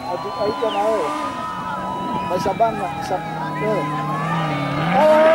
Ahí está Amadeo. Va esa banda, esa. Oh.